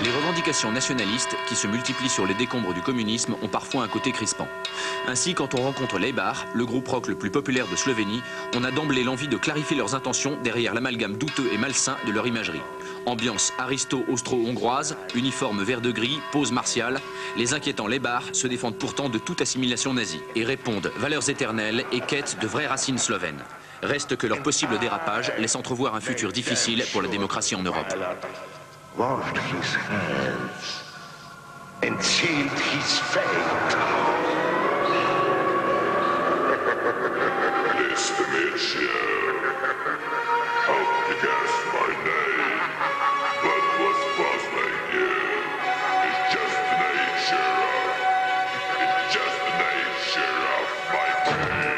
Les revendications nationalistes qui se multiplient sur les décombres du communisme ont parfois un côté crispant. Ainsi, quand on rencontre Leibar, le groupe rock le plus populaire de Slovénie, on a d'emblée l'envie de clarifier leurs intentions derrière l'amalgame douteux et malsain de leur imagerie. Ambiance aristo-austro-hongroise, uniforme vert de gris, pose martiale, les inquiétants Leibar se défendent pourtant de toute assimilation nazie et répondent valeurs éternelles et quêtent de vraies racines slovènes. Reste que leur possible dérapage laisse entrevoir un futur difficile pour la démocratie en Europe. Washed his hands and sealed his fate. Mr. Mitchell, hope to guess my name, but what's puzzling you is just the nature of my game.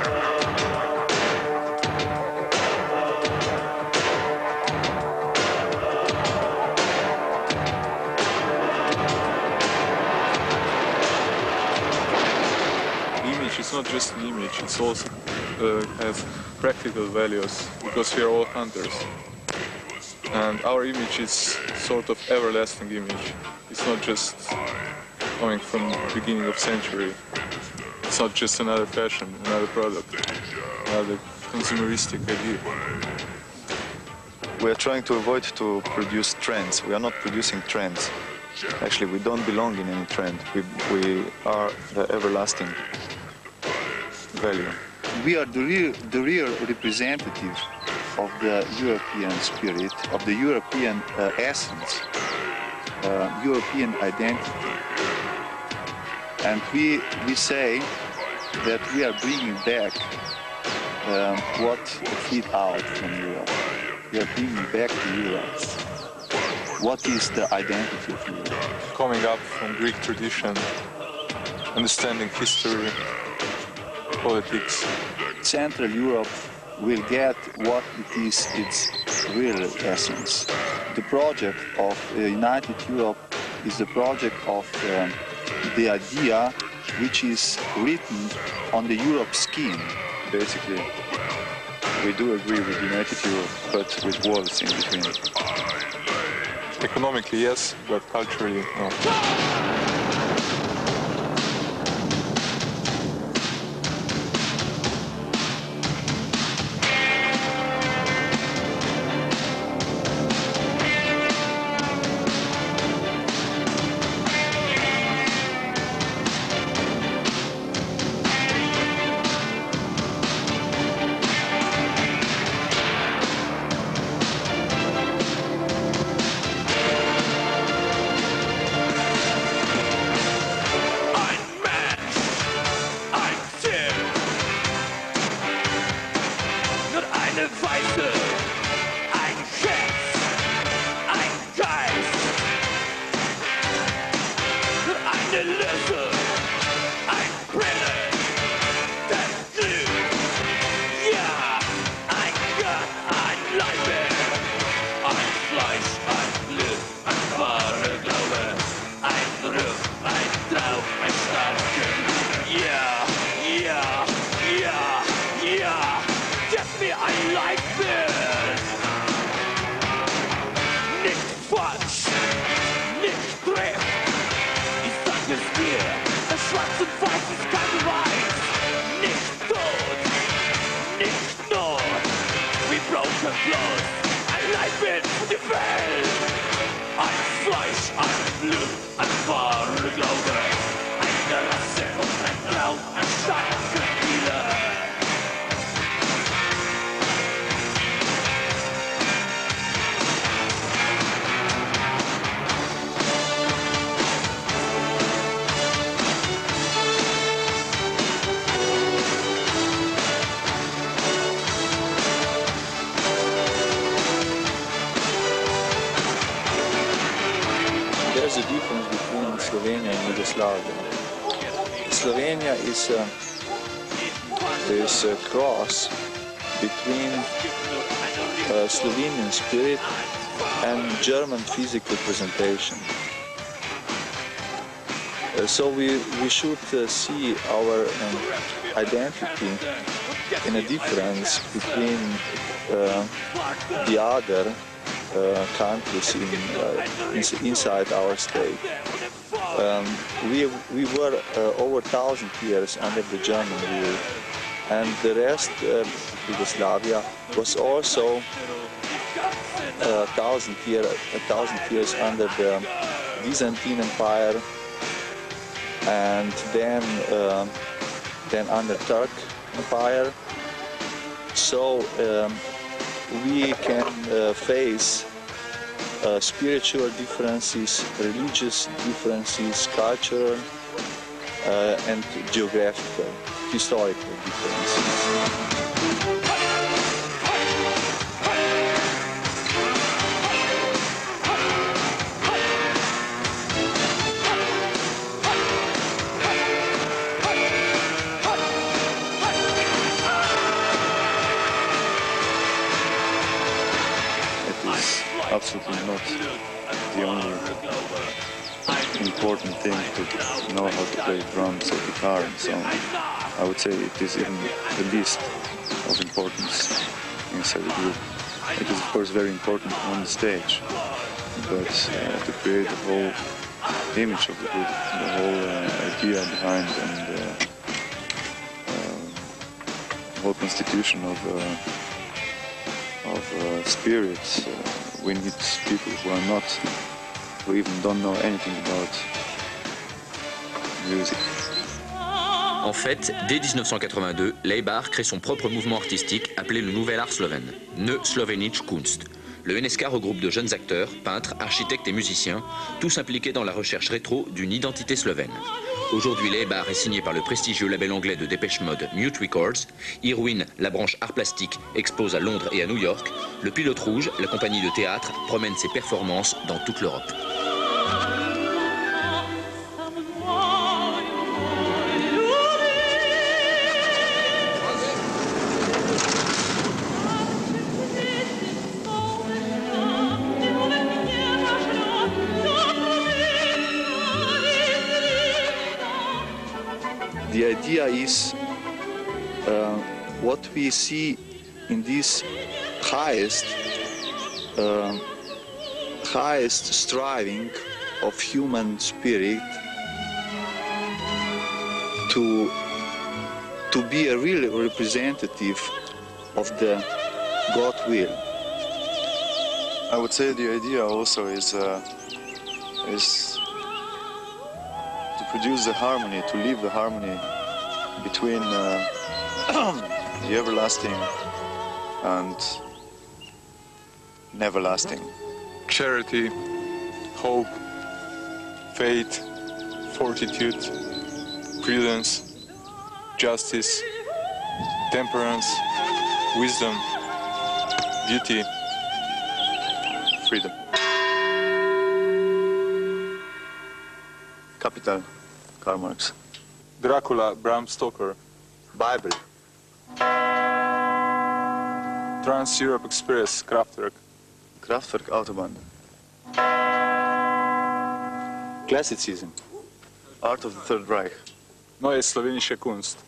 It's not just an image, it also has practical values, because we are all hunters. And our image is sort of everlasting image. It's not just coming from the beginning of century. It's not just another fashion, another product, another consumeristic idea. We are trying to avoid to produce trends. We are not producing trends. Actually, we don't belong in any trend. We are the everlasting value. We are the real representatives of the European spirit, of the European essence, European identity. And we say that we are bringing back what fled out from Europe. We are bringing back to Europe. What is the identity of Europe? Coming up from Greek tradition, understanding history, politics. Central Europe will get what it is its real essence. The project of United Europe is the project of the idea which is written on the Europe scheme. Basically, we do agree with United Europe, but with walls in between. Economically, yes, but culturally, no. There's a difference between Slovenia and Yugoslavia. Slovenia is a cross between Slovenian spirit and German physical presentation. So we should see our identity in a difference between the other countries inside our state. We were over 1,000 years under the German rule, and the rest, Yugoslavia, was also 1,000 years under the Byzantine Empire, and then under Turk Empire. So we can face spiritual differences, religious differences, cultural and geographical, historical differences. Absolutely not the only important thing to know how to play drums or guitar and so on. I would say it is even the least of importance inside the group. It is of course very important on the stage, but to create the whole image of the group, the whole idea behind and the whole constitution of spirits, we need people who even don't know anything about music. En fait, dès 1982, Leibar crée son propre mouvement artistique appelé le Nouvel Art Slovène, Ne Slovenische Kunst. Le NSK regroupe de jeunes acteurs, peintres, architectes et musiciens, tous impliqués dans la recherche rétro d'une identité slovène. Aujourd'hui, Leibar est signé par le prestigieux label anglais de Depeche Mode Mute Records. Irwin, la branche art plastique, expose à Londres et à New York. Le Pilote Rouge, la compagnie de théâtre, promène ses performances dans toute l'Europe. The idea is what we see in this highest striving of human spirit to be a real representative of the God will. I would say the idea also is to produce the harmony, to leave the harmony between the everlasting and neverlasting. Charity, hope, faith, fortitude, prudence, justice, temperance, wisdom, beauty, freedom. Capital, Karl Marx. Dracula, Bram Stoker. Bible. Trans-Europe Express, Kraftwerk. Kraftwerk, Autobahn. Classicism. Art of the Third Reich. Neue Slowenische Kunst.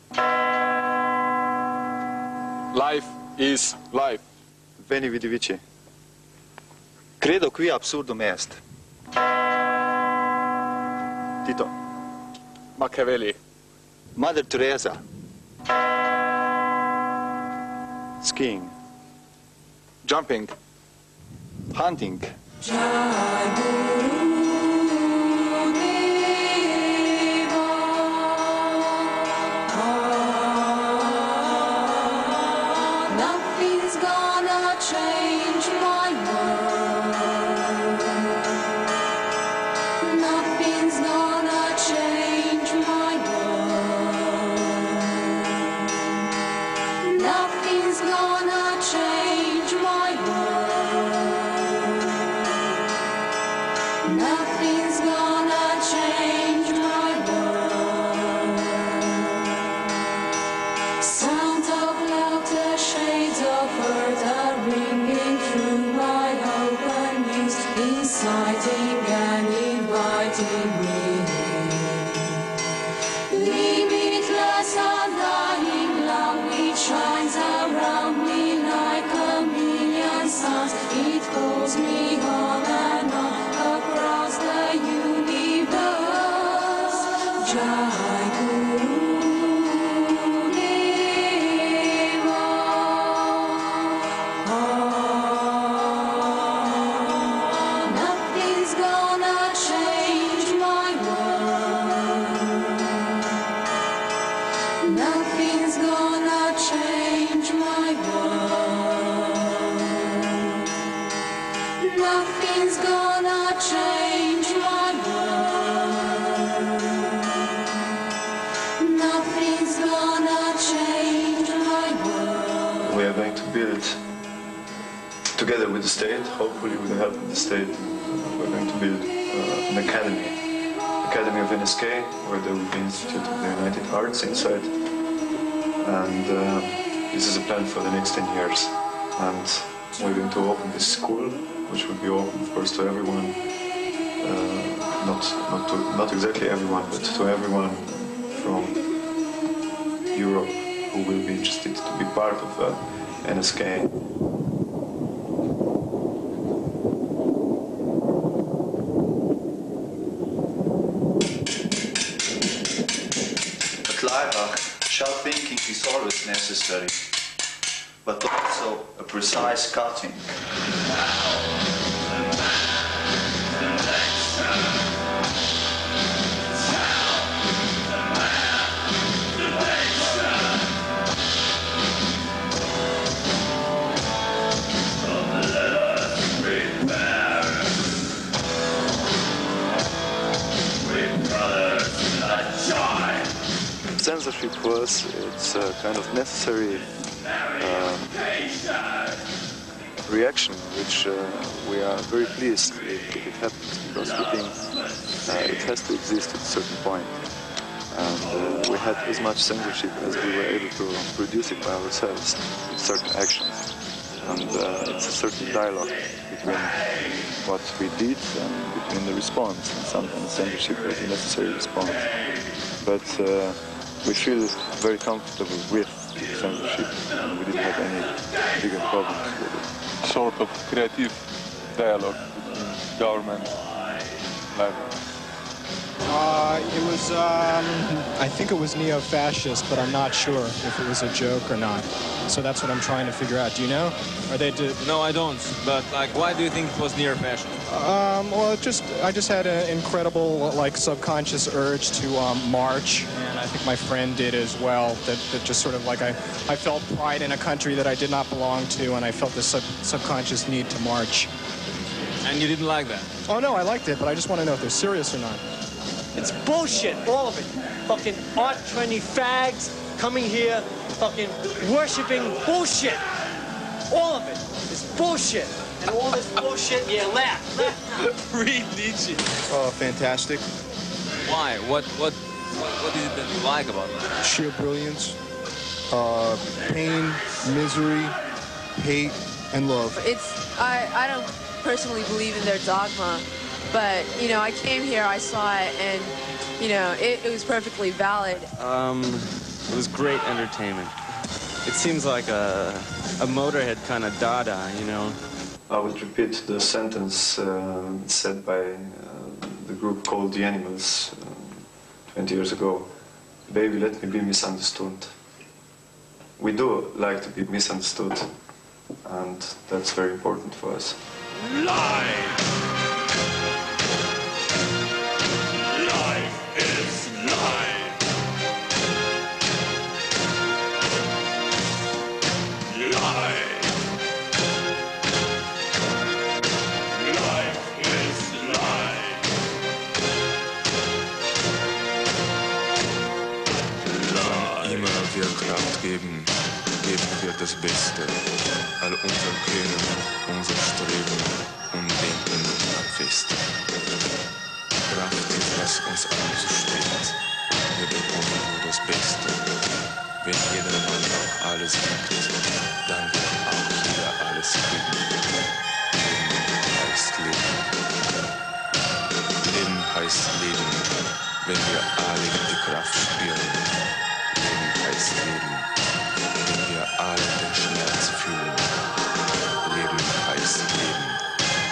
Life is life. Veni Vidi Vici. Credo qui absurdum est. Tito. Machiavelli. Mother Teresa. Skiing. Jumping. Hunting. Nothing's gonna change my world. Nothing's gonna change my world. Nothing's gonna change my world. Nothing's gonna change my world. Sounds of laughter, shades of earth are ringing through my open ears, inciting and inviting me. Limitless, undying love, it shines around me like a million suns. It calls me Jai Guru Deva. Nothing's gonna change my world. Nothing's gonna change my world. Nothing's gonna change my world. Nothing's gonna change my world. We are going to build, together with the state, hopefully with the help of the state, we're going to build an academy of NSK, where there will be Institute of the United Arts inside. And this is a plan for the next 10 years. And we're going to open this school, which will be open, of course, to everyone. Not exactly everyone, but to everyone from Europe who will be interested to be part of NSK. At Laibach, sharp thinking is always necessary, but also a precise cutting. Censorship was, it's a kind of necessary reaction, which we are very pleased if it happens, because we think it has to exist at a certain point. And we had as much censorship as we were able to produce it by ourselves with certain actions. And it's a certain dialogue between what we did and between the response. And sometimes censorship was a necessary response. But we feel very comfortable with censorship, and we didn't have any bigger problems with it. Sort of creative dialogue between government and library. It was, I think it was neo-fascist, but I'm not sure if it was a joke or not. So that's what I'm trying to figure out. Do you know? Are they? No, I don't. But like, why do you think it was near-fascist? Well, I just had an incredible, like, subconscious urge to march, and I think my friend did as well. That just sort of like I felt pride in a country that I did not belong to, and I felt this subconscious need to march. And you didn't like that? Oh no, I liked it, but I just want to know if they're serious or not. It's bullshit, all of it. Fucking art trendy fags coming here, fucking worshipping bullshit. All of it is bullshit. And all this bullshit, yeah, laugh. Read Nietzsche. Oh, fantastic. Why? What is it that you like about that? Sheer brilliance, pain, misery, hate, and love. I don't personally believe in their dogma, but, you know, I came here, I saw it, and, you know, it was perfectly valid. It was great entertainment. It seems like a Motorhead kind of Dada, you know. I would repeat the sentence said by the group called The Animals 20 years ago. Baby, let me be misunderstood. We do like to be misunderstood, and that's very important for us. Life! Life is life! Life! Life is life! Immer wir Kraft geben, geben wir das Beste. All unser Können, unser Streben und Denken abfest. Kraft ist, was uns anzusteht. Wir bekommen nur das Beste. Wenn jedermann auch alles gibt, dann wird auch jeder alles kriegen. Leben heißt Leben. Leben heißt Leben, wenn wir alle die Kraft spüren. Leben heißt Leben, wenn wir alle den Schmerz fühlen. Leben heißt Leben,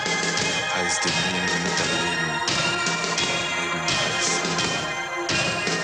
heißt die Blumen miterleben. Leben heißt Leben.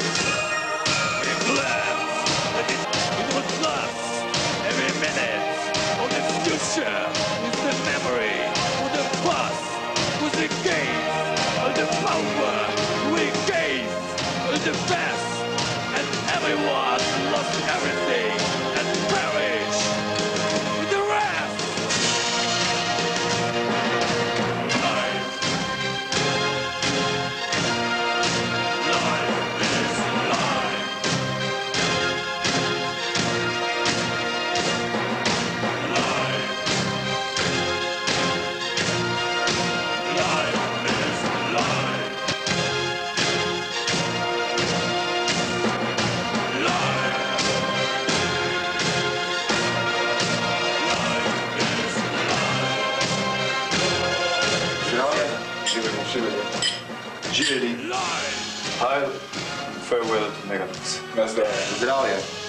Gileli, Heil, and farewell to Megadeth. Nazdrav.